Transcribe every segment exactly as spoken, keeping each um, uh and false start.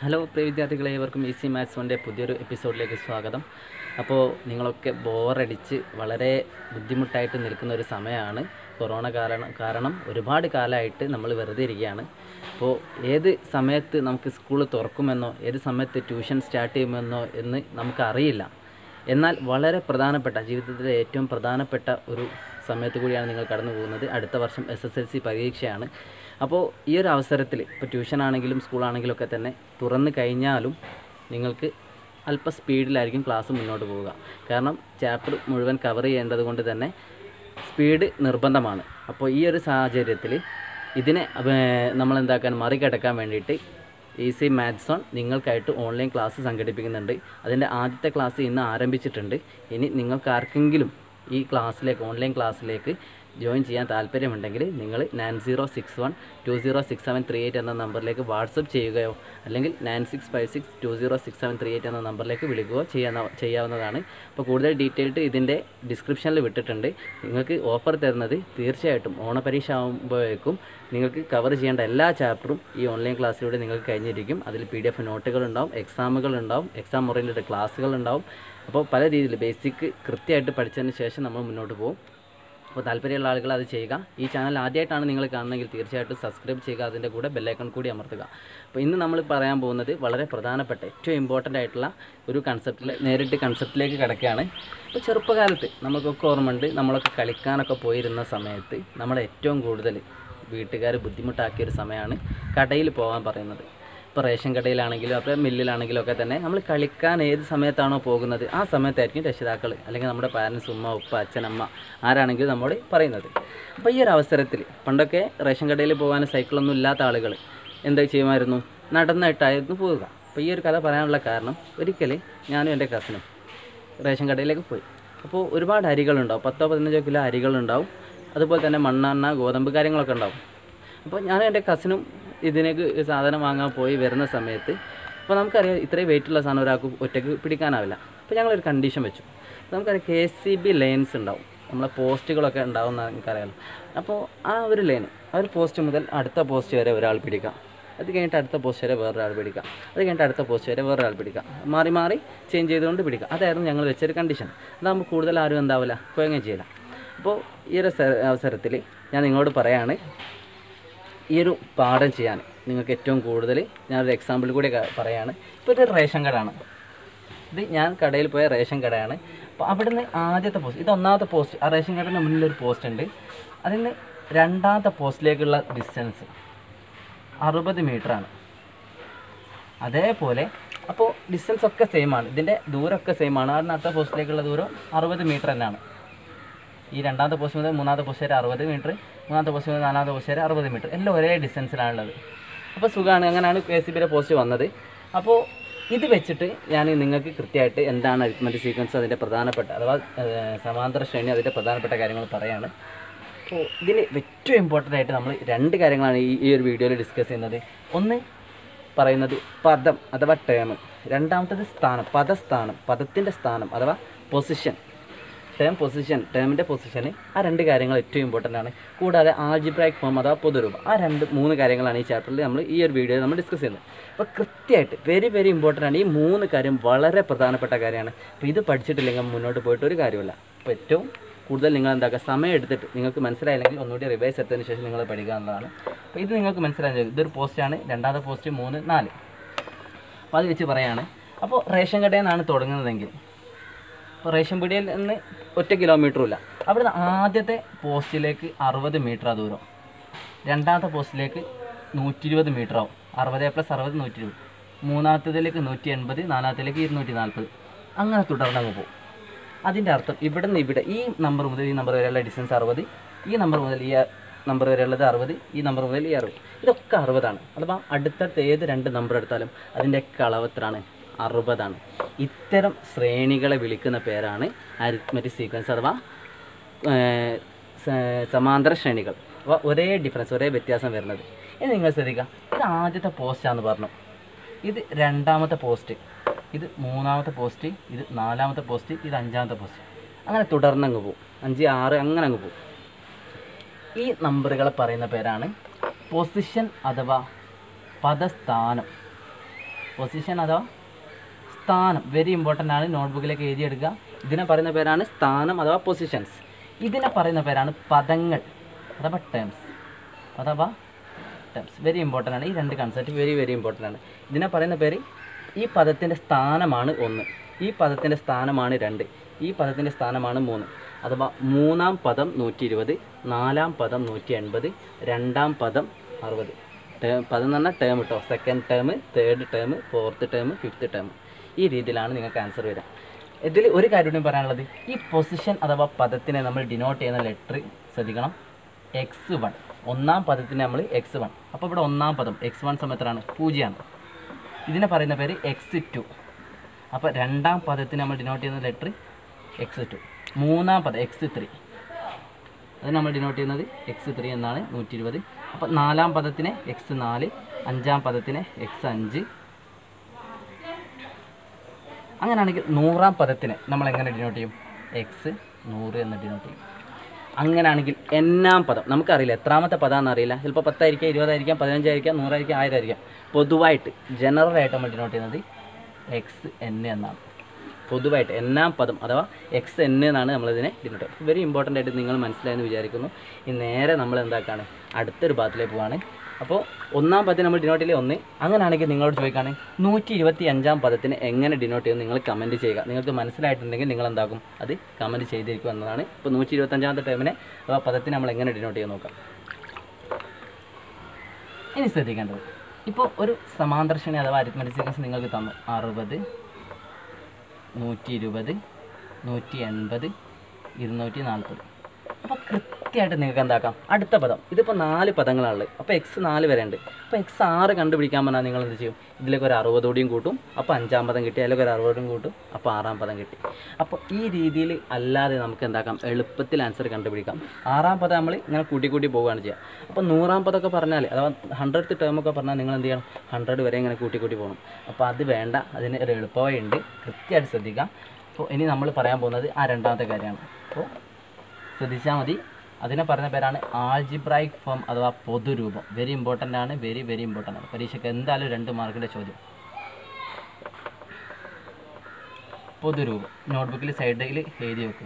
Hello പ്രിയ വിദ്യാർത്ഥികളെ, ഏവർക്കും easy maths വണ്ടെ പുതിയൊരു എപ്പിസോഡിലേക്ക് സ്വാഗതം. അപ്പോൾ നിങ്ങളൊക്കെ ബോറടിച്ച് വളരെ ബുദ്ധിമുട്ടായിട്ട് നിൽക്കുന്ന ഒരു സമയമാണ് കൊറോണ കാരണം കാരണം ഒരുപാട് കാലമായിട്ട് നമ്മൾ വെറുതെ ഇരിക്കുകയാണ്. അപ്പോൾ ഏത് സമയത്ത് നമുക്ക് സ്കൂൾ തുറക്കുമെന്നോ ഏത് സമയത്ത് ട്യൂഷൻ സ്റ്റാർട്ട് ചെയ്യുമെന്നോ എന്ന് നമുക്കറിയില്ല. എന്നാൽ വളരെ പ്രധാനപ്പെട്ട ജീവിതത്തിലെ ഏറ്റവും പ്രധാനപ്പെട്ട ഒരു സമയത്ത് കൂടിയാണ് നിങ്ങൾ കടന്നു പോകുന്നത്. അടുത്ത വർഷം എസ് എസ് എൽ സി പരീക്ഷയാണ്. അപ്പോൾ ഈ ഒരു അവസരത്തിൽ ഇപ്പോൾ ട്യൂഷനാണെങ്കിലും സ്കൂളാണെങ്കിലും ഒക്കെ തന്നെ തുറന്നു കഴിഞ്ഞാലും നിങ്ങൾക്ക് അല്പം സ്പീഡിലായിരിക്കും ക്ലാസ് മുന്നോട്ട് പോവുക. കാരണം ചാപ്റ്റർ മുഴുവൻ കവർ ചെയ്യേണ്ടത് കൊണ്ട് തന്നെ സ്പീഡ് നിർബന്ധമാണ്. അപ്പോൾ ഈ ഒരു സാഹചര്യത്തിൽ ഇതിനെ നമ്മളെന്താക്കാൻ മറികടക്കാൻ വേണ്ടിയിട്ട് ഈസി മാത്സ് ഓൺ നിങ്ങൾക്കായിട്ട് ഓൺലൈൻ ക്ലാസ് സംഘടിപ്പിക്കുന്നുണ്ട്. അതിൻ്റെ ആദ്യത്തെ ക്ലാസ് ഇന്ന് ആരംഭിച്ചിട്ടുണ്ട്. ഇനി നിങ്ങൾക്ക് ആർക്കെങ്കിലും ഈ ക്ലാസ്സിലേക്ക് ഓൺലൈൻ ക്ലാസ്സിലേക്ക് ജോയിൻ ചെയ്യാൻ താല്പര്യമുണ്ടെങ്കിൽ നിങ്ങൾ nine zero six one two zero six seven three eight എന്ന നമ്പറിലേക്ക് വാട്സപ്പ് ചെയ്യുകയോ അല്ലെങ്കിൽ nine six five six two zero six seven three eight എന്ന നമ്പറിലേക്ക് വിളിക്കുകയോ ചെയ്യാവുന്ന ചെയ്യാവുന്നതാണ്. അപ്പോൾ കൂടുതൽ ഡീറ്റെയിൽഡ് ഇതിൻ്റെ ഡിസ്ക്രിപ്ഷനിൽ വിട്ടിട്ടുണ്ട്. നിങ്ങൾക്ക് ഓഫർ തരുന്നത് തീർച്ചയായിട്ടും ഓണപരീക്ഷ ആകുമ്പോഴേക്കും നിങ്ങൾക്ക് കവർ ചെയ്യേണ്ട എല്ലാ ചാപ്റ്ററും ഈ ഓൺലൈൻ ക്ലാസ്സിലൂടെ നിങ്ങൾക്ക് കഴിഞ്ഞിരിക്കും. അതിൽ പി ഡി എഫ് നോട്ടുകളുണ്ടാവും, എക്സാമുകളുണ്ടാവും, എക്സാം ഓറിയൻറ്റഡ് ക്ലാസ്സുകളുണ്ടാവും. അപ്പോൾ പല രീതിയിൽ ബേസിക് കൃത്യമായിട്ട് പഠിച്ചതിന് ശേഷം നമ്മൾ മുന്നോട്ട് പോകും. അപ്പോൾ താല്പര്യമുള്ള ആളുകൾ അത് ചെയ്യുക. ഈ ചാനൽ ആദ്യമായിട്ടാണ് നിങ്ങൾ കാണുന്നതെങ്കിൽ തീർച്ചയായിട്ടും സബ്സ്ക്രൈബ് ചെയ്യുക. അതിൻ്റെ കൂടെ ബെല്ലൈക്കൺ കൂടി അമർത്തുക. അപ്പോൾ ഇന്ന് നമ്മൾ പറയാൻ പോകുന്നത് വളരെ പ്രധാനപ്പെട്ട ഏറ്റവും ഇമ്പോർട്ടൻ്റ് ആയിട്ടുള്ള ഒരു കൺസെപ്റ്റിൽ നേരിട്ട് കൺസെപ്റ്റിലേക്ക് കിടക്കുകയാണ്. ഇപ്പോൾ ചെറുപ്പകാലത്ത് നമുക്കൊക്കെ ഓർമ്മയുണ്ട്, നമ്മളൊക്കെ കളിക്കാനൊക്കെ പോയിരുന്ന സമയത്ത് നമ്മളെ ഏറ്റവും കൂടുതൽ വീട്ടുകാർ ബുദ്ധിമുട്ടാക്കിയൊരു സമയമാണ് കടയിൽ പോകാൻ പറയുന്നത്. ഇപ്പോൾ റേഷൻ കടയിലാണെങ്കിലും അപ്പോൾ മില്ലിലാണെങ്കിലും ഒക്കെ തന്നെ നമ്മൾ കളിക്കാൻ ഏത് സമയത്താണോ പോകുന്നത് ആ സമയത്തായിരിക്കും രക്ഷിതാക്കൾ അല്ലെങ്കിൽ നമ്മുടെ പാരൻസ്, ഉമ്മ, ഉപ്പ, അച്ഛൻ, അമ്മ ആരാണെങ്കിലും നമ്മോട് പറയുന്നത്. അപ്പോൾ ഈ ഒരു അവസരത്തിൽ പണ്ടൊക്കെ റേഷൻ കടയിൽ പോകാൻ സൈക്കിളൊന്നും ഇല്ലാത്ത ആളുകൾ എന്താ ചെയ്യുമായിരുന്നു? നടന്നിട്ടായിരുന്നു പോവുക. അപ്പോൾ ഈ ഒരു കഥ പറയാനുള്ള കാരണം, ഒരിക്കൽ ഞാനും എൻ്റെ കസിനും റേഷൻ കടയിലേക്ക് പോയി. അപ്പോൾ ഒരുപാട് അരികളുണ്ടാവും, പത്തോ പതിനഞ്ചോ കിലോ അരികളുണ്ടാവും. അതുപോലെ തന്നെ മണ്ണെണ്ണ, ഗോതമ്പ് കാര്യങ്ങളൊക്കെ ഉണ്ടാവും. അപ്പോൾ ഞാനും എൻ്റെ കസിനും ഇതിനേക്ക് സാധനം വാങ്ങാൻ പോയി വരുന്ന സമയത്ത് അപ്പോൾ നമുക്കറിയാം ഇത്രയും വെയിറ്റുള്ള സാധനം ഒരാൾക്ക് ഒറ്റയ്ക്ക് പിടിക്കാനാവില്ല. അപ്പോൾ ഞങ്ങളൊരു കണ്ടീഷൻ വെച്ചു. നമുക്കറിയാം K S C B lines ഉണ്ടാവും, നമ്മളെ പോസ്റ്റുകളൊക്കെ ഉണ്ടാവും എന്ന് നമുക്കറിയാമല്ലോ. അപ്പോൾ ആ ഒരു ലൈൻ, ആ ഒരു പോസ്റ്റ് മുതൽ അടുത്ത പോസ്റ്റ് വരെ ഒരാൾ പിടിക്കാം, അത് കഴിഞ്ഞിട്ട് അടുത്ത പോസ്റ്റ് വരെ വേറൊരാൾ പിടിക്കാം, അത് കഴിഞ്ഞിട്ട് അടുത്ത പോസ്റ്റ് വരെ വേറൊരാൾ പിടിക്കാം, മാറി മാറി ചേഞ്ച് ചെയ്തുകൊണ്ട് പിടിക്കാം. അതായിരുന്നു ഞങ്ങൾ വെച്ചൊരു കണ്ടീഷൻ. അതാകുമ്പോൾ കൂടുതൽ ആരും എന്താവില്ല, കുഴങ്ങുകയും ചെയ്യില്ല. അപ്പോൾ ഈ ഒരു അവസരത്തിൽ ഞാൻ നിങ്ങളോട് പറയാണ്, ഈ ഒരു പാഠം ചെയ്യാൻ നിങ്ങൾക്ക് ഏറ്റവും കൂടുതൽ ഞാനൊരു എക്സാമ്പിൾ കൂടി പറയുകയാണ്. ഇപ്പോൾ ഇത് റേഷൻ കടയാണ്. ഇത് ഞാൻ കടയിൽ പോയ റേഷൻ കടയാണ്. അപ്പോൾ അവിടുന്ന് ആദ്യത്തെ പോസ്റ്റ്, ഇത് ഒന്നാമത്തെ പോസ്റ്റ്, ആ റേഷൻ കടയുടെ മുന്നിലൊരു പോസ്റ്റ് ഉണ്ട്. അതിന് രണ്ടാമത്തെ പോസ്റ്റിലേക്കുള്ള ഡിസ്റ്റൻസ് അറുപത് മീറ്ററാണ്. അതേപോലെ അപ്പോൾ ഡിസ്റ്റൻസ് ഒക്കെ സെയിമാണ്, ഇതിൻ്റെ ദൂരമൊക്കെ സെയിമാണ്. അതിന് അടുത്ത പോസ്റ്റിലേക്കുള്ള ദൂരം അറുപത് മീറ്റർ തന്നെയാണ്. ഈ രണ്ടാമത്തെ പോസ്റ്റ് മുതൽ മൂന്നാമത്തെ പോസ്റ്റ് വരെ അറുപത് മീറ്റർ, മൂന്നാമത്തെ പോസ്റ്റ് മുതൽ നാലാമത്തെ പോസ്റ്റ് വരെ അറുപത് മീറ്റർ, എല്ലാം ഒരേ ഡിസ്റ്റൻസിലാണുള്ളത്. അപ്പോൾ സുഖമാണ്. അങ്ങനെയാണ് കെ എസ് സി ബിയുടെ പോസ്റ്റ് വന്നത്. അപ്പോൾ ഇത് വെച്ചിട്ട് ഞാൻ നിങ്ങൾക്ക് കൃത്യമായിട്ട് എന്താണ് അരിത്മെറ്റിക് സീക്വൻസ്, അതിൻ്റെ പ്രധാനപ്പെട്ട അഥവാ സമാന്തര ശ്രേണി, അതിൻ്റെ പ്രധാനപ്പെട്ട കാര്യങ്ങൾ പറയുകയാണ്. അപ്പോൾ ഇതിൽ ഏറ്റവും ഇമ്പോർട്ടൻ്റ് ആയിട്ട് നമ്മൾ രണ്ട് കാര്യങ്ങളാണ് ഈ ഈ ഒരു വീഡിയോയിൽ ഡിസ്കസ് ചെയ്യുന്നത്. ഒന്ന് പറയുന്നത് പദം അഥവാ ടേം, രണ്ടാമത്തത് സ്ഥാനം, പദസ്ഥാനം, പദത്തിൻ്റെ സ്ഥാനം അഥവാ പൊസിഷൻ, ടേം പൊസിഷൻ, ടേമിൻ്റെ പൊസിഷന്. ആ രണ്ട് കാര്യങ്ങൾ ഏറ്റവും ഇമ്പോർട്ടൻ്റ് ആണ്. കൂടാതെ ആൾജിബ്രായിക് ഫോം അഥവാ പൊതുരൂപം, ആ രണ്ട് മൂന്ന് കാര്യങ്ങളാണ് ഈ ചാപ്റ്ററിൽ നമ്മൾ ഈ ഒരു വീഡിയോയിൽ നമ്മൾ ഡിസ്കസ് ചെയ്യുന്നത്. അപ്പോൾ കൃത്യമായിട്ട് വെരി വെരി ഇമ്പോർട്ടൻ്റ് ആണ്. ഈ മൂന്ന് കാര്യം വളരെ പ്രധാനപ്പെട്ട കാര്യമാണ്. അപ്പോൾ ഇത് പഠിച്ചിട്ടില്ലെങ്കിൽ മുന്നോട്ട് പോയിട്ട് ഒരു കാര്യമില്ല. അപ്പോൾ ഏറ്റവും കൂടുതൽ നിങ്ങൾ എന്താക്കുക, സമയം എടുത്തിട്ട് നിങ്ങൾക്ക് മനസ്സിലായില്ലെങ്കിൽ ഒന്നുകൂടി റിവൈസ് എടുത്തതിന് ശേഷം നിങ്ങൾ പഠിക്കുക എന്നുള്ളതാണ്. അപ്പോൾ ഇത് നിങ്ങൾക്ക് മനസ്സിലായി, ഇതൊരു പോസ്റ്റാണ്, രണ്ടാമത്തെ പോസ്റ്റ് മൂന്ന് നാല്. അപ്പോൾ അത് വെച്ച് പറയുകയാണ്. അപ്പോൾ റേഷൻ കടയിൽ നിന്നാണ് തുടങ്ങുന്നതെങ്കിൽ അപ്പോൾ റേഷൻ പീടികയിൽ നിന്ന് ഒറ്റ കിലോമീറ്ററും ഇല്ല. അവിടുന്ന് ആദ്യത്തെ പോസ്റ്റിലേക്ക് അറുപത് മീറ്ററാണ് ദൂരം, രണ്ടാമത്തെ പോസ്റ്റിലേക്ക് നൂറ്റി ഇരുപത് മീറ്റർ ആവും, അറുപത് പ്ലസ് അറുപത് നൂറ്റി ഇരുപത്, മൂന്നാമത്തേതിലേക്ക് നൂറ്റി എൺപത്, നാലാമത്തേലേക്ക് ഇരുന്നൂറ്റി നാൽപ്പത്, അങ്ങനെ തുടർന്നങ്ങ് പോകും. അതിൻ്റെ അർത്ഥം ഇവിടെ നിന്ന് ഇവിടെ ഈ നമ്പർ മുതൽ ഈ നമ്പർ വരെയുള്ള ഡിസ്റ്റൻസ് അറുപത്, ഈ നമ്പർ മുതൽ ഈ നമ്പർ വരെയുള്ളത് അറുപത്, ഈ നമ്പർ മുതൽ ഈ അറുപത്, ഇതൊക്കെ അറുപതാണ്. അഥവാ അടുത്തടുത്ത് ഏത് രണ്ട് നമ്പർ എടുത്താലും അതിൻ്റെയൊക്കെ അളവ് എത്രയാണ്? അറുപതാണ്. ഇത്തരം ശ്രേണികളെ വിളിക്കുന്ന പേരാണ് അരിത്മെറ്റിക് സീക്വൻസ് അഥവാ സമാന്തര ശ്രേണികൾ. അപ്പോൾ ഒരേ ഡിഫറൻസ്, ഒരേ വ്യത്യാസം വരുന്നത്. ഇനി നിങ്ങൾ ശ്രദ്ധിക്കുക, ഇത് ആദ്യത്തെ പോസ്റ്റാണെന്ന് പറഞ്ഞു, ഇത് രണ്ടാമത്തെ പോസ്റ്റ്, ഇത് മൂന്നാമത്തെ പോസ്റ്റ്, ഇത് നാലാമത്തെ പോസ്റ്റ്, ഇത് അഞ്ചാമത്തെ പോസ്റ്റ്, അങ്ങനെ തുടർന്നങ്ങ് പോകും. അഞ്ച് ആറ് അങ്ങനെ അങ്ങ് പോകും. ഈ നമ്പറുകളെ പറയുന്ന പേരാണ് പൊസിഷൻ അഥവാ പദസ്ഥാനം. പൊസിഷൻ അഥവാ സ്ഥാനം, വെരി ഇമ്പോർട്ടൻ്റ് ആണ്, നോട്ട്ബുക്കിലേക്ക് എഴുതിയെടുക്കുക. ഇതിനെ പറയുന്ന പേരാണ് സ്ഥാനം അഥവാ പൊസിഷൻസ്. ഇതിനെ പറയുന്ന പേരാണ് പദങ്ങൾ അഥവാ ടേംസ് അഥവാ ടേംസ്. വെരി ഇമ്പോർട്ടൻ്റ് ആണ്, ഈ രണ്ട് കൺസെപ്റ്റ് വെരി വെരി ഇമ്പോർട്ടൻ്റ് ആണ്. ഇതിനെ പറയുന്ന പേര് ഈ പദത്തിൻ്റെ സ്ഥാനമാണ് ഒന്ന്, ഈ പദത്തിൻ്റെ സ്ഥാനമാണ് രണ്ട്, ഈ പദത്തിൻ്റെ സ്ഥാനമാണ് മൂന്ന്. അഥവാ മൂന്നാം പദം നൂറ്റി ഇരുപത്, നാലാം പദം നൂറ്റി എൺപത്, രണ്ടാം പദം അറുപത്. ടേം പദം എന്ന് പറഞ്ഞാൽ ടേം കേട്ടോ, second term, third term, fourth term, fifth term. ഈ രീതിയിലാണ് നിങ്ങൾക്ക് ആൻസർ വരിക. ഇതിൽ ഒരു കാര്യം കൂടി പറയാനുള്ളത്, ഈ പൊസിഷൻ അഥവാ പദത്തിനെ നമ്മൾ ഡിനോട്ട് ചെയ്യുന്ന ലെറ്റർ ശ്രദ്ധിക്കണം. എക്സ് വൺ, ഒന്നാം പദത്തിനെ നമ്മൾ എക്സ് വൺ. അപ്പോൾ ഇവിടെ ഒന്നാം പദം എക്സ് വൺ സമയത്താണ് പൂജ്യമാണ്. ഇതിനെ പറയുന്ന പേര് എക്സ് ടു. അപ്പോൾ രണ്ടാം പദത്തിന് നമ്മൾ ഡിനോട്ട് ചെയ്യുന്ന ലെറ്റർ എക്സ് ടു. മൂന്നാം പദം എക്സ് ത്രീ, അത് നമ്മൾ ഡിനോട്ട് ചെയ്യുന്നത് എക്സ് ത്രീ എന്നാണ്, നൂറ്റി ഇരുപത്. അപ്പോൾ നാലാം പദത്തിന് എക്സ് നാല്, അഞ്ചാം പദത്തിന് എക്സ് അഞ്ച്. അങ്ങനെയാണെങ്കിൽ നൂറാം പദത്തിന് നമ്മൾ എങ്ങനെ ഡിനോട്ട് ചെയ്യും? എക്സ് നൂറ് എന്ന് ഡിനോട്ട് ചെയ്യും. അങ്ങനെയാണെങ്കിൽ എന്നാം പദം നമുക്കറിയില്ല, എത്രാമത്തെ പദമാണെന്ന് അറിയില്ല. ചിലപ്പോൾ പത്തായിരിക്കാം, ഇരുപതായിരിക്കാം, പതിനഞ്ചായിരിക്കാം, നൂറായിരിക്കാം, ആയിരം ആയിരിക്കാം. പൊതുവായിട്ട് ജനറലായിട്ട് നമ്മൾ ഡിനോട്ട് ചെയ്യുന്നത് എക്സ് എൻ എന്നാണ്. പൊതുവായിട്ട് എന്നാം പദം അഥവാ എക്സ് എൻ എന്നാണ് നമ്മളിതിനെ ഡിനോട്ട് ചെയ്യുന്നത്. വെരി ഇമ്പോർട്ടൻ്റ് ആയിട്ട് നിങ്ങൾ മനസ്സിലായെന്ന് വിചാരിക്കുന്നു. ഈ നേരെ നമ്മൾ എന്താക്കാണ്, അടുത്തൊരു ഭാഗത്തിലേക്ക് പോവാണ്. അപ്പോൾ ഒന്നാം പദത്തിന് നമ്മൾ ഡിനോട്ട് ചെയ്യില്ലേ ഒന്ന്. അങ്ങനെയാണെങ്കിൽ നിങ്ങളോട് ചോദിക്കുകയാണ് നൂറ്റി ഇരുപത്തി അഞ്ചാം പദത്തിന് എങ്ങനെ ഡിനോട്ട് ചെയ്യുമെന്ന് നിങ്ങൾ കമൻറ്റ് ചെയ്യുക. നിങ്ങൾക്ക് മനസ്സിലായിട്ടുണ്ടെങ്കിൽ നിങ്ങൾ എന്താക്കും, അത് കമൻറ്റ് ചെയ്തിരിക്കും എന്നതാണ്. ഇപ്പോൾ നൂറ്റി ഇരുപത്തഞ്ചാമത്തെ ടൈമിനെ അഥവാ പദത്തിന് നമ്മൾ എങ്ങനെ ഡിനോട്ട് ചെയ്യാൻ നോക്കാം. ഇനി ശ്രദ്ധിക്കേണ്ടത്, ഇപ്പോൾ ഒരു സമാന്തര ശ്രേണി അഥവാ അരിത്മെറ്റിക് സീക്വൻസ് നിങ്ങൾക്ക് തന്നു. അറുപത്, നൂറ്റി ഇരുപത്, നൂറ്റി എൺപത്, ഇരുന്നൂറ്റി നാൽപ്പത്. അപ്പോൾ കൃത്യമായിട്ട് നിങ്ങൾക്ക് എന്താക്കാം, അടുത്ത പദം, ഇതിപ്പോൾ നാല് പദങ്ങളാണുള്ളത്. അപ്പോൾ എക്സ് നാല് വരെ ഉണ്ട്. അപ്പോൾ എക്സ് ആറ് കണ്ടുപിടിക്കാൻ പറഞ്ഞാൽ നിങ്ങൾ എന്ത് ചെയ്യും? ഇതിലേക്ക് ഒരു അറുപതോടെയും കൂട്ടും, അപ്പോൾ അഞ്ചാം പദം കിട്ടി. അതിലേക്ക് ഒരു അറുപതോടെയും കൂട്ടും, അപ്പോൾ ആറാം പദം കിട്ടി. അപ്പോൾ ഈ രീതിയിൽ അല്ലാതെ നമുക്ക് എന്താക്കാം, എളുപ്പത്തിൽ ആൻസർ കണ്ടുപിടിക്കാം. ആറാം പദം നമ്മൾ ഇങ്ങനെ കൂട്ടി കൂട്ടി പോവുകയാണ് ചെയ്യുക. അപ്പോൾ നൂറാം പദമൊക്കെ പറഞ്ഞാൽ അഥവാ ഹൺഡ്രഡ് ടേമൊക്കെ പറഞ്ഞാൽ നിങ്ങൾ എന്ത് ചെയ്യണം, ഹൺഡ്രഡ് വരെ ഇങ്ങനെ കൂട്ടി കൂട്ടി പോകണം. അപ്പോൾ അത് വേണ്ട, അതിന് ഒരു എളുപ്പമായി ഉണ്ട്, കൃത്യമായിട്ട് ശ്രദ്ധിക്കാം. അപ്പോൾ ഇനി നമ്മൾ പറയാൻ പോകുന്നത് ആ രണ്ടാമത്തെ കാര്യമാണ്. അപ്പോൾ ശ്രദ്ധിച്ചാൽ മതി. അതിനെ പറയുന്ന പേരാണ് ആൾജിബ്രായിക് ഫോം അഥവാ പൊതുരൂപം. വെരി ഇമ്പോർട്ടൻ്റ് ആണ്, വെരി വെരി ഇമ്പോർട്ടൻ്റ് ആണ്. പരീക്ഷയ്ക്ക് എന്തായാലും രണ്ട് മാർക്കിൻ്റെ ചോദ്യം. പൊതുരൂപം നോട്ട്ബുക്കിൽ സൈഡിൽ എഴുതി വെക്കുക.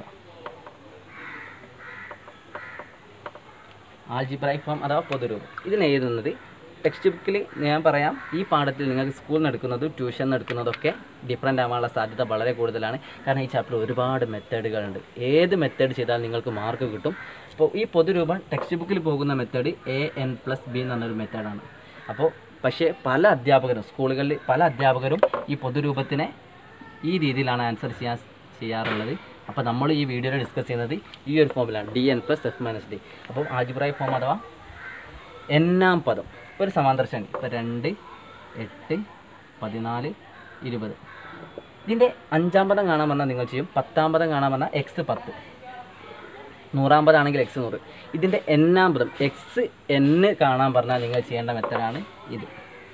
ആൾജിബ്രായിക് ഫോം അഥവാ പൊതുരൂപം ഇതിന് എഴുതുന്നത് ടെക്സ്റ്റ് ബുക്കിൽ ഞാൻ പറയാം. ഈ പാഠത്തിൽ നിങ്ങൾക്ക് സ്കൂളിൽ നിന്ന് എടുക്കുന്നതും ട്യൂഷൻ നിന്ന് എടുക്കുന്നതൊക്കെ ഡിഫറൻ്റ് ആവാനുള്ള സാധ്യത വളരെ കൂടുതലാണ്. കാരണം ഈ ചാപ്റ്റർ ഒരുപാട് മെത്തേഡുകളുണ്ട്. ഏത് മെത്തേഡ് ചെയ്താൽ നിങ്ങൾക്ക് മാർക്ക് കിട്ടും. അപ്പോൾ ഈ പൊതുരൂപം ടെക്സ്റ്റ് ബുക്കിൽ പോകുന്ന method A N plus B എന്ന് പറഞ്ഞൊരു മെത്തേഡാണ്. അപ്പോൾ പക്ഷേ പല അധ്യാപകരും സ്കൂളുകളിൽ പല അധ്യാപകരും ഈ പൊതുരൂപത്തിനെ ഈ രീതിയിലാണ് ആൻസർ ചെയ്യാൻ ചെയ്യാറുള്ളത്. അപ്പോൾ നമ്മൾ ഈ വീഡിയോയിൽ ഡിസ്കസ് ചെയ്യുന്നത് ഈ ഒരു ഫോമിലാണ്, D N plus F minus D. അപ്പോൾ ആൾജിബ്രായിക് ഫോം അഥവാ എന്നാം പദം ഒരു സമാന്തര ശ്രേണി. ഇപ്പോൾ രണ്ട്, എട്ട്, പതിനാല്, ഇരുപത്. ഇതിൻ്റെ അഞ്ചാം പദം കാണാൻ പറഞ്ഞാൽ നിങ്ങൾ ചെയ്യും. പത്താം പദം കാണാൻ പറഞ്ഞാൽ എക്സ് പത്ത്. നൂറാം പദം ആണെങ്കിൽ എക്സ് നൂറ്. ഇതിൻ്റെ എന്നാം പദം എക്സ് എന്ന് കാണാൻ പറഞ്ഞാൽ നിങ്ങൾ ചെയ്യേണ്ട മെത്തേഡാണ് ഇത്.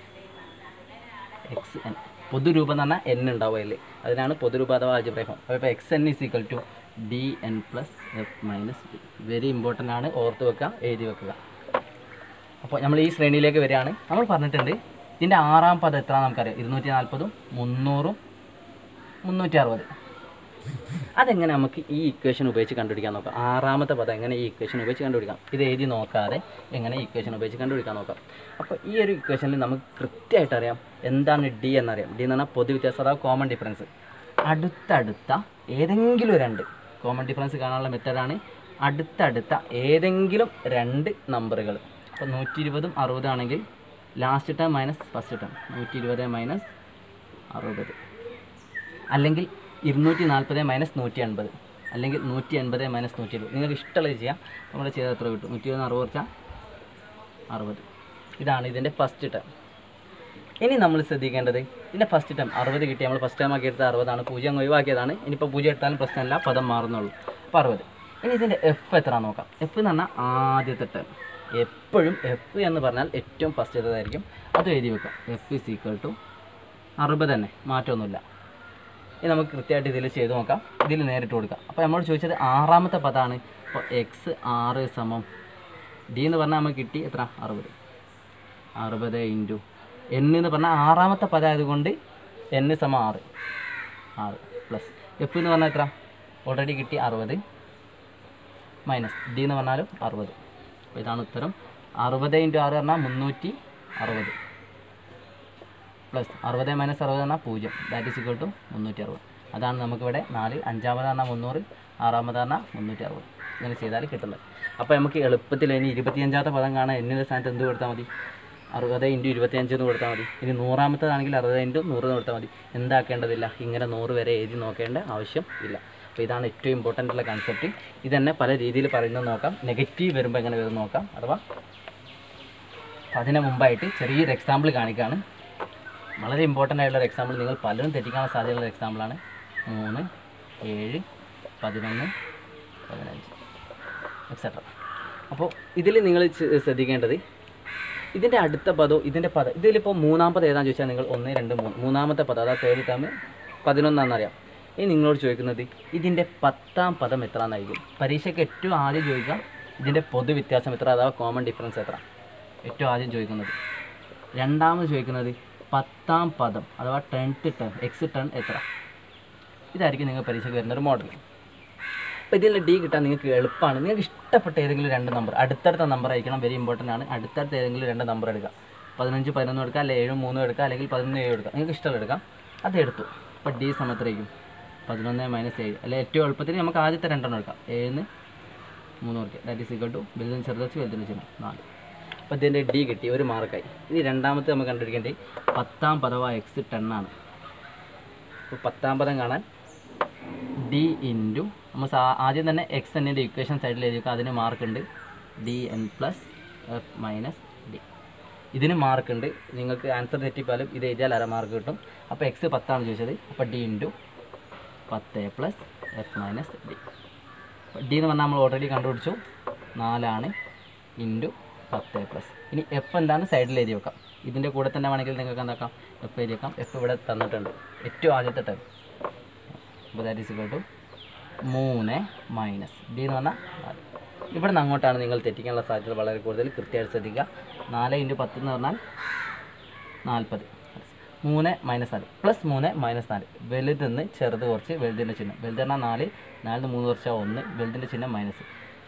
എക്സ് എൻ പൊതുരൂപം എന്ന് പറഞ്ഞാൽ എൻ ഉണ്ടാവുകയല്ലേ, അതിനാണ് പൊതുരൂപം അഥവാ ആൾജിബ്രായിക് ഫോം. അപ്പോൾ ഇപ്പോൾ X N is equal to D N plus F minus D. Very important ആണ്, ഓർത്ത് വെക്കുക, എഴുതി വെക്കുക. അപ്പോൾ നമ്മൾ ഈ ശ്രേണിയിലേക്ക് വരികയാണ്. നമ്മൾ പറഞ്ഞിട്ടുണ്ട് ഇതിൻ്റെ ആറാം പദം എത്ര നമുക്കറിയാം, ഇരുന്നൂറ്റി നാൽപ്പതും മുന്നൂറും മുന്നൂറ്റി അറുപത്. അതെങ്ങനെ നമുക്ക് ഈ ഇക്വേഷൻ ഉപയോഗിച്ച് കണ്ടുപിടിക്കാൻ നോക്കാം. ആറാമത്തെ പദം എങ്ങനെ ഈ ഇക്വേഷൻ ഉപയോഗിച്ച് കണ്ടുപിടിക്കാം, ഇത് എഴുതി നോക്കാതെ എങ്ങനെ ഈ ഇക്വേഷൻ ഉപയോഗിച്ച് കണ്ടുപിടിക്കാൻ നോക്കാം. അപ്പോൾ ഈ ഒരു ഇക്വേഷനിൽ നമുക്ക് കൃത്യമായിട്ട് അറിയാം എന്താണ് ഡി എന്നറിയാം. ഡി എന്ന് പറഞ്ഞാൽ പൊതുവ്യത്യാസം അഥവാ കോമൺ ഡിഫറൻസ്. അടുത്തടുത്ത ഏതെങ്കിലും രണ്ട് കോമൺ ഡിഫറൻസ് കാണാനുള്ള മെത്തേഡാണ് അടുത്തടുത്ത ഏതെങ്കിലും രണ്ട് നമ്പറുകൾ. അപ്പോൾ നൂറ്റി ഇരുപതും അറുപതാണെങ്കിൽ last term minus first term, നൂറ്റി ഇരുപത് മൈനസ് അറുപത്. അല്ലെങ്കിൽ ഇരുന്നൂറ്റി നാൽപ്പത് മൈനസ് നൂറ്റി എൺപത്, അല്ലെങ്കിൽ നൂറ്റി എൺപത് മൈനസ് നൂറ്റി ഇരുപത്. നിങ്ങൾക്ക് ഇഷ്ടമുള്ളത് ചെയ്യാം. നമ്മൾ ചെയ്താൽ എത്ര കിട്ടും? നൂറ്റി ഇരുപത് അറുപത് വെച്ചാൽ അറുപത്. ഇതാണ് ഇതിൻ്റെ ഫസ്റ്റ് ടേം. ഇനി നമ്മൾ ശ്രദ്ധിക്കേണ്ടത് ഇതിൻ്റെ ഫസ്റ്റ് ടേം അറുപത് കിട്ടി. നമ്മൾ ഫസ്റ്റ് ടേം ആക്കി എടുത്താൽ അറുപതാണ്, പൂജ്യം ഒഴിവാക്കിയതാണ്. ഇനിയിപ്പോൾ പൂജ്യം എടുത്താലും പ്രശ്നമില്ല, പദം മാറുന്നുള്ളൂ. അപ്പോൾ അറുപത്. ഇനി ഇതിൻ്റെ എഫ് എത്ര നോക്കാം. എഫ് എന്ന് പറഞ്ഞാൽ ആദ്യത്തെ ടേം. എപ്പോഴും എഫ് എന്ന് പറഞ്ഞാൽ ഏറ്റവും ഫസ്റ്റത്തേതായിരിക്കും, അത് എഴുതി വെക്കാം. എഫ് ഇസ് ഈക്വൽ ടു അറുപത് തന്നെ, മാറ്റമൊന്നുമില്ല. ഇനി നമുക്ക് കൃത്യമായിട്ട് ഇതിൽ ചെയ്ത് നോക്കാം. ഇതിൽ നേരിട്ട് കൊടുക്കാം. അപ്പോൾ നമ്മൾ ചോദിച്ചത് ആറാമത്തെ പദമാണ്. അപ്പോൾ എക്സ് ആറ് സമം ഡി എന്ന് പറഞ്ഞാൽ നമുക്ക് കിട്ടി എത്ര? അറുപത്. അറുപത് ഇൻറ്റു എൻ എന്ന് പറഞ്ഞാൽ ആറാമത്തെ പദം ആയതുകൊണ്ട് എൻ സമം ആറ് ആറ് പ്ലസ് എഫ് എന്ന് പറഞ്ഞാൽ എത്ര ഓൾറെഡി കിട്ടി അറുപത് മൈനസ് ഡി എന്ന് പറഞ്ഞാലും അറുപത്. അപ്പോൾ ഇതാണ് ഉത്തരം. അറുപത് ഇൻറ്റു ആറ് പറഞ്ഞാൽ മുന്നൂറ്റി അറുപത് പ്ലസ് അറുപത് മൈനസ് അറുപത് പറഞ്ഞാൽ പൂജ്യം, ദാറ്റ് ഈസ് ഇക്വൽ ടു മുന്നൂറ്റി അറുപത്. അതാണ് നമുക്കിവിടെ നാല്. അഞ്ചാമത് പറഞ്ഞാൽ മുന്നൂറ്, ആറാമത് പറഞ്ഞാൽ മുന്നൂറ്റി അറുപത്. ഇങ്ങനെ ചെയ്താൽ കിട്ടുന്നത്. അപ്പോൾ നമുക്ക് എളുപ്പത്തിൽ ഇനി ഇരുപത്തിയഞ്ചാമത്തെ പദം കാണാൻ എന്നിൻ്റെ സ്ഥാനത്ത് എന്ത് കൊടുത്താൽ മതി? അറുപത് ഇൻറ്റു ഇരുപത്തിയഞ്ച് എന്ന് കൊടുത്താൽ മതി. ഇനി നൂറാമത്തതാണെങ്കിൽ അറുപത് ഇൻറ്റു നൂറ് എന്ന് കൊടുത്താൽ മതി. എന്താക്കേണ്ടതില്ല, ഇങ്ങനെ നൂറ് വരെ എഴുതി നോക്കേണ്ട ആവശ്യം ഇല്ല. അപ്പോൾ ഇതാണ് ഏറ്റവും ഇമ്പോർട്ടൻ്റ് ഉള്ള കൺസെപ്റ്റ്. ഇതന്നെ പല രീതിയിൽ പറയുന്നത് നോക്കാം. നെഗറ്റീവ് വരുമ്പോൾ എങ്ങനെ വരും നോക്കാം. അഥവാ അതിന് മുമ്പായിട്ട് ചെറിയൊരു എക്സാമ്പിൾ കാണിക്കുകയാണ്. വളരെ ഇമ്പോർട്ടൻ്റ് ആയിട്ടുള്ള എക്സാമ്പിൾ, നിങ്ങൾ പലരും തെറ്റിക്കാൻ സാധ്യതയുള്ള എക്സാമ്പിളാണ്. മൂന്ന്, ഏഴ്, പതിനൊന്ന്, പതിനഞ്ച് എക്സെട്ര. അപ്പോൾ ഇതിൽ നിങ്ങൾ ശ്രദ്ധിക്കേണ്ടത് ഇതിൻ്റെ അടുത്ത പദവും ഇതിൻ്റെ പദം, ഇതിലിപ്പോൾ മൂന്നാം പദം ഏതാണെന്ന് ചോദിച്ചാൽ നിങ്ങൾ ഒന്ന് രണ്ട് മൂന്ന് മൂന്നാമത്തെ പദം, അതാ തേർഡ് ടേം പതിനൊന്നാണെന്നറിയാം. ഇനി നിങ്ങളോട് ചോദിക്കുന്നത് ഇതിൻ്റെ പത്താം പദം എത്ര എന്നായിരിക്കും. പരീക്ഷയ്ക്ക് ഏറ്റവും ആദ്യം ചോദിക്കുക ഇതിൻ്റെ പൊതു വ്യത്യാസം എത്ര, അഥവാ കോമൺ ഡിഫറൻസ് എത്ര, ഏറ്റവും ആദ്യം ചോദിക്കുന്നത്. രണ്ടാമത് ചോദിക്കുന്നത് പത്താം പദം അഥവാ ടെൻത്ത് ടേം എക്സ് ടേൺ എത്ര. ഇതായിരിക്കും നിങ്ങൾ പരീക്ഷയ്ക്ക് വരുന്നൊരു മോഡൽ. അപ്പോൾ ഇതിൽ ഡി കിട്ടാൻ നിങ്ങൾക്ക് എളുപ്പമാണ്. നിങ്ങൾക്ക് ഇഷ്ടപ്പെട്ട ഏതെങ്കിലും രണ്ട് നമ്പർ, അടുത്തടുത്ത നമ്പർ ആയിരിക്കണം, വെരി ഇമ്പോർട്ടൻ്റ് ആണ്. അടുത്തടുത്ത ഏതെങ്കിലും രണ്ട് നമ്പർ എടുക്കുക. പതിനഞ്ച് പതിനൊന്ന് എടുക്കുക, അല്ലെങ്കിൽ ഏഴും മൂന്നും എടുക്കുക, അല്ലെങ്കിൽ പതിനൊന്ന് ഏഴ് എടുക്കുക. നിങ്ങൾക്ക് ഇഷ്ടമുള്ള എടുക്കാം. അത് എടുത്തു. അപ്പോൾ ഡി സമയത്തായിരിക്കും പതിനൊന്ന് മൈനസ് ഏഴ്, അല്ലെങ്കിൽ ഏറ്റവും എളുപ്പത്തിൽ നമുക്ക് ആദ്യത്തെ രണ്ടെണ്ണം എടുക്കാം. ഏഴിന് മൂന്ന് കൊടുക്കുക, ദാറ്റ് ഈസ് ഈക്വൽ ടു വലുതിന് ചെറുത് വെച്ച് വലുതിന് ചിഹ്നം നാല്. അപ്പോൾ ഇതിൻ്റെ ഡി കിട്ടി, ഒരു മാർക്കായി. ഇനി രണ്ടാമത്തെ നമ്മൾ കണ്ടുപിടിക്കേണ്ടത് പത്താം പദവായ എക്സ് ടെൻ ആണ്. അപ്പോൾ പത്താം പദം കാണാൻ ഡി ഇൻറ്റു നമ്മൾ ആദ്യം തന്നെ എക്സ് എന്നിൻ്റെ ഇക്വേഷൻ സൈഡിൽ എഴുതി വെക്കുക. അതിന് മാർക്കുണ്ട് D N plus F minus D. ഇതിന് മാർക്കുണ്ട്. നിങ്ങൾക്ക് ആൻസർ തെറ്റിപ്പാലും ഇത് എഴുതിയാൽ അര മാർക്ക് കിട്ടും. അപ്പോൾ എക്സ് പത്താണ് ചോദിച്ചത്. അപ്പോൾ ഡി ഇൻറ്റു പത്ത് plus F minus D. D എന്ന് പറഞ്ഞാൽ നമ്മൾ ഓൾറെഡി കണ്ടുപിടിച്ചു, നാലാണ് ഇൻറ്റു പത്ത് പ്ലസ്. ഇനി എഫ് എന്താണ് സൈഡിൽ എഴുതി വെക്കാം. ഇതിൻ്റെ കൂടെ തന്നെ വേണമെങ്കിൽ നിങ്ങൾക്ക് എന്താക്കാം, എഫ് എഴുതി വെക്കാം. എഫ് ഇവിടെ തന്നിട്ടുണ്ട്, ഏറ്റവും ആദ്യത്തെ ടേം. അപ്പോൾ ദാറ്റ് ഈസ് ഇക്വൽ ടു മൂന്ന് മൈനസ് ഡി എന്ന് പറഞ്ഞാൽ നാല്. ഇവിടെ നിന്ന് അങ്ങോട്ടാണ് നിങ്ങൾ തെറ്റിക്കാനുള്ള സാധ്യത വളരെ കൂടുതൽ. കൃത്യമായിട്ട് ശ്രദ്ധിക്കുക. നാല് ഇൻറ്റു പത്ത് എന്ന് പറഞ്ഞാൽ നാൽപ്പത്. മൂന്ന് മൈനസ് നാല് പ്ലസ് മൂന്ന് മൈനസ് നാല്. വലുതെന്ന് ചെറുത് കുറച്ച് വലുതിൻ്റെ ചിഹ്നം. വലുത് പറഞ്ഞാൽ നാല്, നാലിന് മൂന്ന് കുറച്ചാൽ ഒന്ന്, വലുതിൻ്റെ ചിഹ്നം മൈനസ്.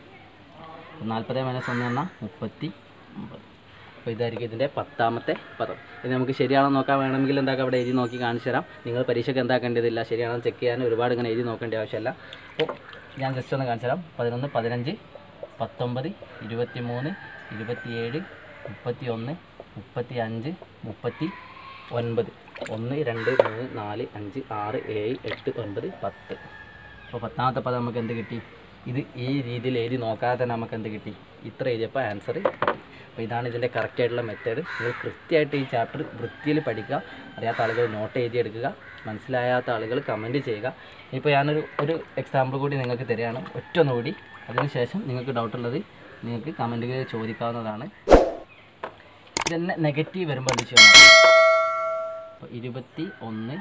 നാൽപ്പത് മൈനസ് ഒന്ന് പറഞ്ഞാൽ മുപ്പത്തി ഒമ്പത്. അപ്പോൾ ഇതായിരിക്കും ഇതിൻ്റെ പത്താമത്തെ പദം. ഇത് നമുക്ക് ശരിയാണെന്ന് നോക്കാൻ വേണമെങ്കിൽ എന്താക്കാം, അവിടെ എഴുതി നോക്കി കാണിച്ചു തരാം. നിങ്ങൾ പരീക്ഷയ്ക്ക് എന്താക്കേണ്ടതില്ല, ശരിയാണെന്ന് ചെക്ക് ചെയ്യാൻ ഒരുപാട് ഇങ്ങനെ എഴുതി നോക്കേണ്ട ആവശ്യമില്ല. അപ്പോൾ ഞാൻ ജസ്റ്റ് ഒന്ന് കാണിച്ചു തരാം. പതിനൊന്ന്, പതിനഞ്ച്, പത്തൊമ്പത്, ഇരുപത്തി മൂന്ന്, ഇരുപത്തിയേഴ്, മുപ്പത്തി ഒന്ന്, മുപ്പത്തി അഞ്ച്, മുപ്പത്തി ഒൻപത്. ഒന്ന്, രണ്ട്, മൂന്ന്, നാല്, അഞ്ച്, ആറ്, ഏഴ്, എട്ട്, ഒൻപത്, പത്ത്. അപ്പോൾ പത്താമത്തെ പദം നമുക്ക് എന്ത് കിട്ടി? ഇത് ഈ രീതിയിൽ എഴുതി നോക്കാതെ തന്നെ നമുക്ക് എന്ത് കിട്ടി? ഇത്ര എഴുതിയപ്പോൾ ആൻസർ. അപ്പോൾ ഇതാണ് ഇതിൻ്റെ കറക്റ്റായിട്ടുള്ള മെത്തേഡ്. നിങ്ങൾ കൃത്യമായിട്ട് ഈ ചാപ്റ്റർ വൃത്തിയിൽ പഠിക്കുക. അറിയാത്ത ആളുകൾ നോട്ട് എഴുതിയെടുക്കുക. മനസ്സിലായാത്ത ആളുകൾ കമൻറ്റ് ചെയ്യുക. ഇപ്പോൾ ഞാനൊരു ഒരു എക്സാമ്പിൾ കൂടി നിങ്ങൾക്ക് തരികയാണ്, ഒറ്റ ഒന്നുകൂടി. അതിനുശേഷം നിങ്ങൾക്ക് ഡൗട്ടുള്ളത് നിങ്ങൾക്ക് കമൻറ്റുകൾ ചോദിക്കാവുന്നതാണ്. ഇതന്നെ നെഗറ്റീവ് വരുമ്പോൾ എന്ത് ചെയ്യണം? അപ്പോൾ ഇരുപത്തി ഒന്ന്,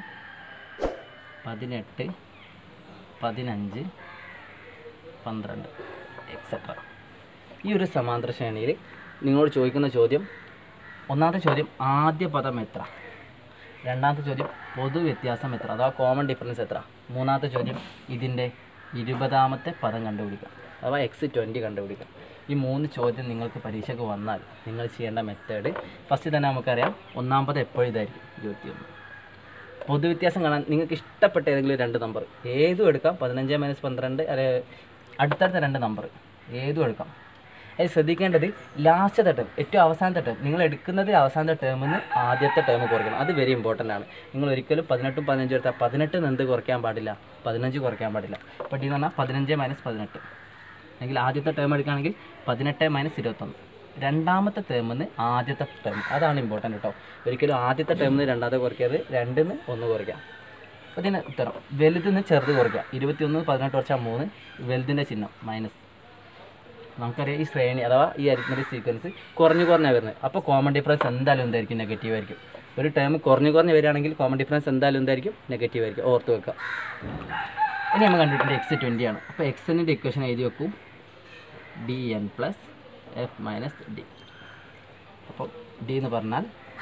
പതിനെട്ട്, പതിനഞ്ച്, പന്ത്രണ്ട് എക്സെട്ര. ഈ ഒരു സമാന്തര ശ്രേണിയിൽ നിങ്ങളോട് ചോദിക്കുന്ന ചോദ്യം, ഒന്നാമത്തെ ചോദ്യം ആദ്യ പദം എത്ര, രണ്ടാമത്തെ ചോദ്യം പൊതു വ്യത്യാസം എത്ര അഥവാ കോമൺ ഡിഫറൻസ് എത്ര, മൂന്നാമത്തെ ചോദ്യം ഇതിൻ്റെ ഇരുപതാമത്തെ പദം കണ്ടുപിടിക്കുക അഥവാ എക്സ് ട്വൻറ്റി കണ്ടുപിടിക്കുക. ഈ മൂന്ന് ചോദ്യം നിങ്ങൾക്ക് പരീക്ഷയ്ക്ക് വന്നാൽ നിങ്ങൾ ചെയ്യേണ്ട മെത്തേഡ് ഫസ്റ്റ് തന്നെ നമുക്കറിയാം. ഒന്നാം പദം എപ്പോഴും ഇതായിരിക്കും, ഇരുപത്തിയൊന്ന്. പൊതുവ്യത്യാസം കാണാൻ നിങ്ങൾക്ക് ഇഷ്ടപ്പെട്ട ഏതെങ്കിലും രണ്ട് നമ്പർ ഏതും എടുക്കാം. പതിനഞ്ച് മൈനസ് പന്ത്രണ്ട്, അല്ലെ അടുത്തടുത്ത രണ്ട് നമ്പർ ഏതും എടുക്കാം. അത് ശ്രദ്ധിക്കേണ്ടത് ലാസ്റ്റത്തെ ടേം, ഏറ്റവും അവസാനത്തെ ടേം, നിങ്ങൾ എടുക്കുന്നത് അവസാനത്തെ ടേമിൽ നിന്ന് ആദ്യത്തെ ടേം കുറയ്ക്കണം. അത് വെരി ഇമ്പോർട്ടൻ്റ് ആണ്. നിങ്ങൾ ഒരിക്കലും പതിനെട്ടും പതിനഞ്ചും എടുത്താൽ പതിനെട്ടിന് എന്ത് കുറയ്ക്കാൻ പാടില്ല, പതിനഞ്ച് കുറയ്ക്കാൻ പാടില്ല. അപ്പോൾ ഡി എന്ന് പറഞ്ഞാൽ പതിനഞ്ച് മൈനസ് പതിനെട്ട്, അല്ലെങ്കിൽ ആദ്യത്തെ ടേം എടുക്കുകയാണെങ്കിൽ പതിനെട്ട് മൈനസ് ഇരുപത്തൊന്ന്. രണ്ടാമത്തെ ടേമിൽ നിന്ന് ആദ്യത്തെ ടേം, അതാണ് ഇമ്പോർട്ടൻ്റ് കേട്ടോ. ഒരിക്കലും ആദ്യത്തെ ടേമിൽ നിന്ന് രണ്ടാമത്തെ കുറയ്ക്കരുത്, രണ്ടിൽ നിന്ന് ഒന്ന് കുറയ്ക്കാം. അപ്പോൾ ഇതിന് ഉത്തരം വലുതിൽ നിന്ന് ചെറുത് കുറയ്ക്കുക. ഇരുപത്തിയൊന്ന് പതിനെട്ട് കുറച്ചാൽ മൂന്ന്, വലുതിൻ്റെ ചിഹ്നം മൈനസ്. നമുക്കറിയാം ഈ ശ്രേണി അഥവാ ഈ അരിത്മെറ്റിക് സീക്വൻസ് കുറഞ്ഞു കുറഞ്ഞാണ് വരുന്നത്. അപ്പോൾ കോമൺ ഡിഫറൻസ് എന്തായാലും എന്തായിരിക്കും, നെഗറ്റീവ് ആയിരിക്കും. ഒരു ടേം കുറഞ്ഞു കുറഞ്ഞ് വരികയാണെങ്കിൽ കോമൺ ഡിഫറൻസ് എന്തായാലും എന്തായിരിക്കും, നെഗറ്റീവ് ആയിരിക്കും. ഓർത്ത് വെക്കുക. ഇനി നമ്മൾ കണ്ടിട്ടുണ്ട് എക്സ് ട്വൻറ്റി ആണ്. അപ്പോൾ എക്സിൻ്റെ ഇക്വേഷൻ എഴുതി വെക്കും, D N plus F minus D. അപ്പോൾ ഡി എന്ന് പറഞ്ഞാൽ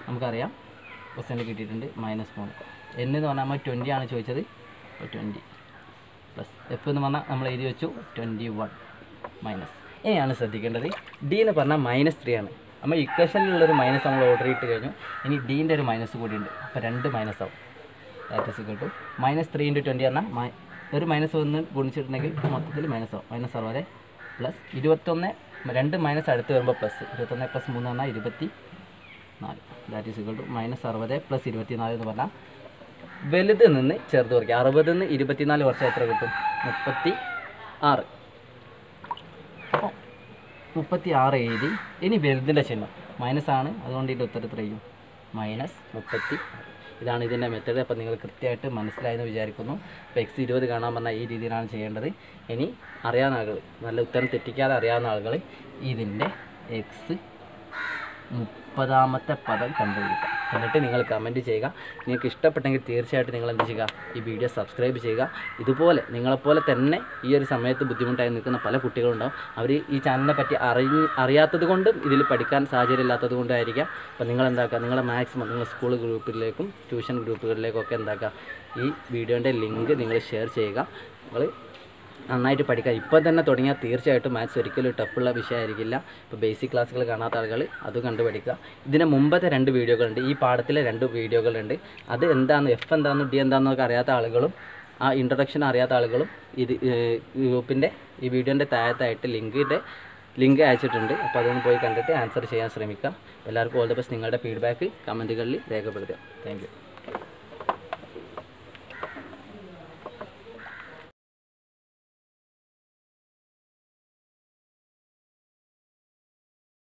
നമുക്കറിയാം ക്വസ്റ്റ്യനിൽ കിട്ടിയിട്ടുണ്ട് മൈനസ് മൂന്ന്. എൻ എന്ന് പറഞ്ഞാൽ നമ്മൾ ട്വൻറ്റി ആണ് ചോദിച്ചത്, അപ്പോൾ ട്വൻറ്റി പ്ലസ് എഫ് എന്ന് പറഞ്ഞാൽ നമ്മൾ എഴുതി വെച്ചു ട്വൻറ്റി വൺ മൈനസ്. ഇനിയാണ് ശ്രദ്ധിക്കേണ്ടത് ഡി എന്ന് പറഞ്ഞാൽ മൈനസ് ത്രീ ആണ്. നമ്മൾ ഇക്വേഷനിലുള്ളൊരു മൈനസ് നമ്മൾ ഓർഡർ ചെയ്തിട്ട് കഴിഞ്ഞു. ഇനി ഡീൻ്റെ ഒരു മൈനസ് കൂടി ഉണ്ട്, അപ്പോൾ രണ്ട് മൈനസ് ആവും. That is equal to minus three into twenty പറഞ്ഞാൽ മൈ ഒരു മൈനസ് ഒന്ന് ഗുണിച്ചിട്ടുണ്ടെങ്കിൽ മൊത്തത്തിൽ മൈനസ് ആവും. മൈനസ് അറുപത് പ്ലസ് ഇരുപത്തൊന്ന്, രണ്ട് മൈനസ് അടുത്ത് വരുമ്പോൾ പ്ലസ് ഇരുപത്തൊന്ന് പ്ലസ് മൂന്ന് പറഞ്ഞാൽ ഇരുപത്തി നാല്. That is equal to minus അറുപത് പ്ലസ് ഇരുപത്തി നാല് എന്ന് പറഞ്ഞാൽ വലുത് നിന്ന് ചെറുത് കുറയ്ക്കുക. അറുപതിൽ നിന്ന് ഇരുപത്തിനാല് വർഷം എത്ര കിട്ടും? മുപ്പത്തി ആറ്. അപ്പോൾ മുപ്പത്തി ആറ് എഴുതി. ഇനി വലുതിൻ്റെ ചിഹ്നം മൈനസ് ആണ്, അതുകൊണ്ട് ഇതിൻ്റെ ഉത്തരം എത്ര ചെയ്യും? മൈനസ് മുപ്പത്തി. ഇതാണ് ഇതിൻ്റെ മെത്തേഡ്. അപ്പോൾ നിങ്ങൾ കൃത്യമായിട്ട് മനസ്സിലായെന്ന് വിചാരിക്കുന്നു. അപ്പോൾ എക്സ് ഇരുപത് കാണാൻ പറഞ്ഞാൽ ഈ രീതിയിലാണ് ചെയ്യേണ്ടത്. ഇനി അറിയാവുന്ന ആളുകൾ, നല്ല ഉത്തരം തെറ്റിക്കാതെ അറിയാവുന്ന ആളുകൾ ഇതിൻ്റെ എക്സ് മുപ്പതാമത്തെ പദം കണ്ടുപിടിക്കുക. എന്നിട്ട് നിങ്ങൾ കമൻറ്റ് ചെയ്യുക. നിങ്ങൾക്ക് ഇഷ്ടപ്പെട്ടെങ്കിൽ തീർച്ചയായിട്ടും നിങ്ങൾ എന്ത് ചെയ്യുക? ഈ വീഡിയോ സബ്സ്ക്രൈബ് ചെയ്യുക. ഇതുപോലെ നിങ്ങളെപ്പോലെ തന്നെ ഈ ഒരു സമയത്ത് ബുദ്ധിമുട്ടായി നിൽക്കുന്ന പല കുട്ടികളുണ്ടാവും. അവർ ഈ ചാനലിനെ പറ്റി അറിഞ്ഞ് അറിയാത്തത് കൊണ്ടും ഇതിൽ പഠിക്കാൻ സാഹചര്യം ഇല്ലാത്തത് കൊണ്ടായിരിക്കാം. അപ്പോൾ നിങ്ങൾ എന്താക്കുക? നിങ്ങളെ മാക്സിമം നിങ്ങൾ സ്കൂൾ ഗ്രൂപ്പിലേക്കും ട്യൂഷൻ ഗ്രൂപ്പുകളിലേക്കും ഒക്കെ എന്താക്കുക? ഈ വീഡിയോൻ്റെ ലിങ്ക് നിങ്ങൾ ഷെയർ ചെയ്യുക. നിങ്ങൾ നന്നായിട്ട് പഠിക്കുക. ഇപ്പോൾ തന്നെ തുടങ്ങിയാൽ തീർച്ചയായിട്ടും മാത്സ് ഒരിക്കലും ടഫുള്ള വിഷയമായിരിക്കില്ല. ഇപ്പോൾ ബേസിക് ക്ലാസ്സുകൾ കാണാത്ത ആളുകൾ അത് കണ്ടു പഠിക്കുക. ഇതിന് മുമ്പത്തെ രണ്ട് വീഡിയോകളുണ്ട്, ഈ പാഠത്തിലെ രണ്ട് വീഡിയോകളുണ്ട്. അത് എന്താണെന്ന്, എഫ് എന്താണെന്ന് ഡി എന്താണെന്നൊക്കെ അറിയാത്ത ആളുകളും ആ ഇൻട്രൊഡക്ഷൻ അറിയാത്ത ആളുകളും ഇത് ഗ്രൂപ്പിൻ്റെ ഈ വീഡിയോൻ്റെ താഴത്തായിട്ട് ലിങ്കിൻ്റെ ലിങ്ക് അയച്ചിട്ടുണ്ട്. അപ്പോൾ അതൊന്ന് പോയി കണ്ടിട്ട് ആൻസർ ചെയ്യാൻ ശ്രമിക്കാം. എല്ലാവർക്കും ഓൾ ദി ബെസ്റ്റ്. നിങ്ങളുടെ ഫീഡ്ബാക്ക് കമൻറ്റുകളിൽ രേഖപ്പെടുത്തുക. Thank U.